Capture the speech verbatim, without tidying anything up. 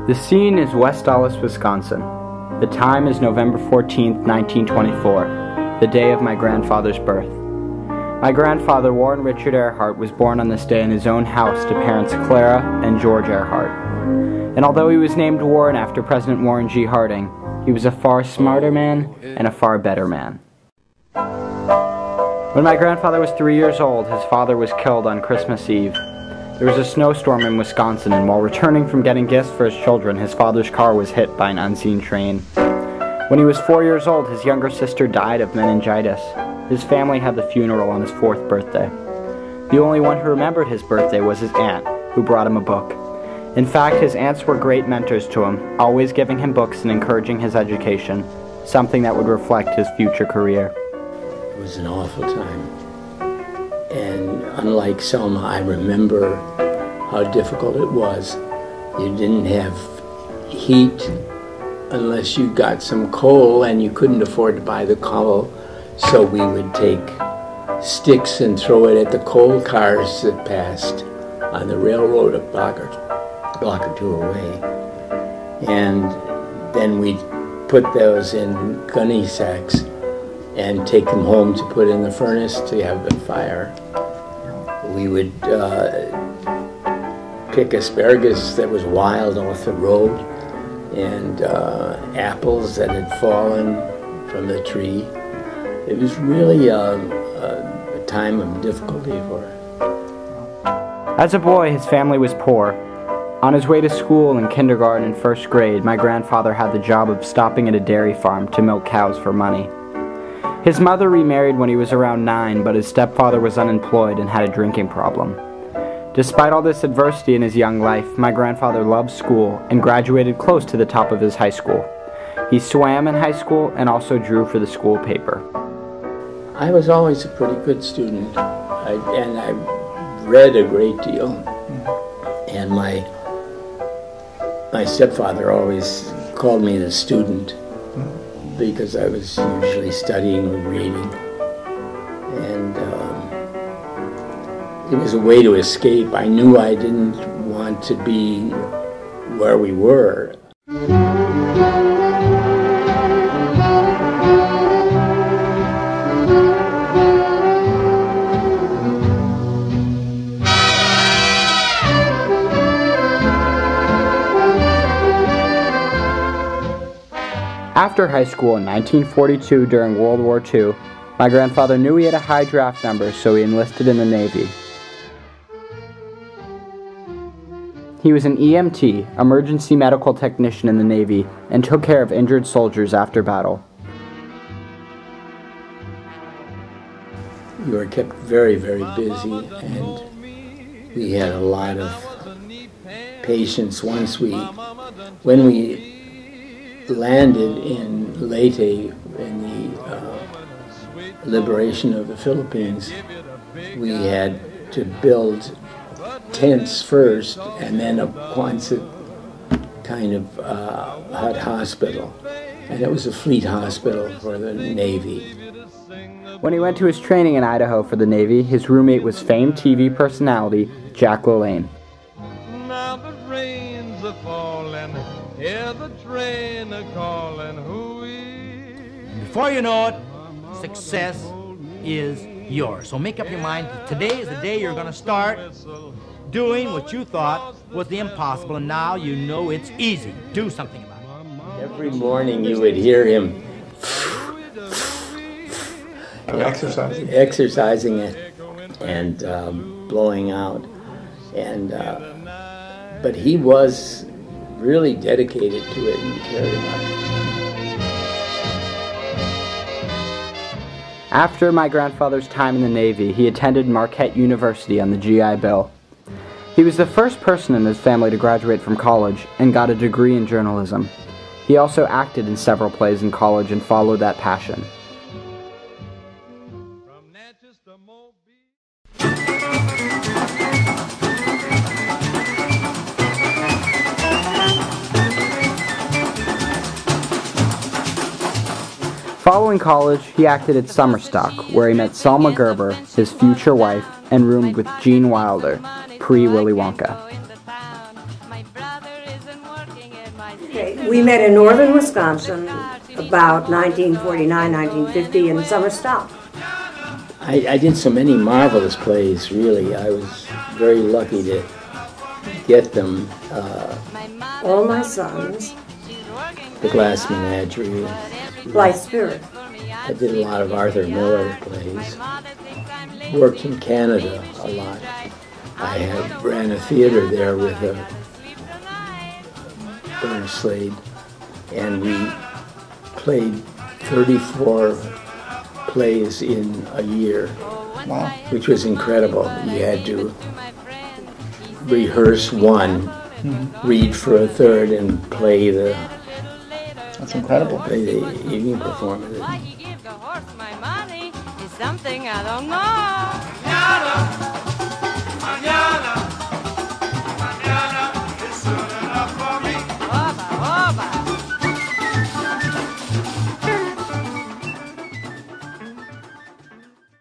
The scene is West Allis, Wisconsin. The time is November fourteenth, nineteen twenty-four, the day of my grandfather's birth. My grandfather, Warren Richard Earhart, was born on this day in his own house to parents Clara and George Earhart. And although he was named Warren after President Warren G. Harding, he was a far smarter man and a far better man. When my grandfather was three years old, his father was killed on Christmas Eve. There was a snowstorm in Wisconsin, and while returning from getting gifts for his children, his father's car was hit by an unseen train. When he was four years old, his younger sister died of meningitis. His family had the funeral on his fourth birthday. The only one who remembered his birthday was his aunt, who brought him a book. In fact, his aunts were great mentors to him, always giving him books and encouraging his education, something that would reflect his future career. It was an awful time. And unlike Selma, I remember how difficult it was. You didn't have heat unless you got some coal, and you couldn't afford to buy the coal. So we would take sticks and throw it at the coal cars that passed on the railroad a block or, a block or two away. And then we'd put those in gunny sacks and take them home to put in the furnace to have a fire. We would uh, pick asparagus that was wild off the road, and uh, apples that had fallen from the tree. It was really a, a, a time of difficulty for us. As a boy, his family was poor. On his way to school in kindergarten and first grade, my grandfather had the job of stopping at a dairy farm to milk cows for money. His mother remarried when he was around nine, but his stepfather was unemployed and had a drinking problem. Despite all this adversity in his young life, my grandfather loved school and graduated close to the top of his high school. He swam in high school and also drew for the school paper. I was always a pretty good student, I, and I read a great deal. And my, my stepfather always called me the student, because I was usually studying or reading. And um, it was a way to escape. I knew I didn't want to be where we were. After high school in nineteen forty-two during World War Two, my grandfather knew he had a high draft number, so he enlisted in the Navy. He was an E M T, emergency medical technician in the Navy, and took care of injured soldiers after battle. We were kept very, very busy, and we had a lot of patients. Once we, when we landed in Leyte in the uh, liberation of the Philippines, we had to build tents first, and then a Quonset kind of uh, hut hospital. And it was a fleet hospital for the Navy. When he went to his training in Idaho for the Navy, his roommate was famed T V personality Jack LaLanne. Now the rains are falling, hear the train a calling, hooey. Before you know it, success is yours. So make up your mind, today is the day you're going to start doing what you thought was the impossible, and now you know it's easy. Do something about it. Every morning you would hear him exercising, exercising it and um, blowing out. And uh, but he was really dedicated to it and cared about it. After my grandfather's time in the Navy, he attended Marquette University on the G I Bill. He was the first person in his family to graduate from college and got a degree in journalism. He also acted in several plays in college and followed that passion. Following college, he acted at Summerstock, where he met Selma Gerber, his future wife, and roomed with Gene Wilder, pre-Willy Wonka. We met in northern Wisconsin about nineteen forty-nine, nineteen fifty in summer stock. I, I did so many marvelous plays, really. I was very lucky to get them. Uh, All My Sons, The Glass Menagerie. Blithe Spirit. I did a lot of Arthur Miller plays. Worked in Canada a lot. I had ran a theater there with a Bernard Slade, and we played thirty-four plays in a year, Wow. which was incredible. You had to rehearse one, Mm-hmm. read for a third, and play the That's incredible. play the evening performance. Why he give the horse my money is something I don't know.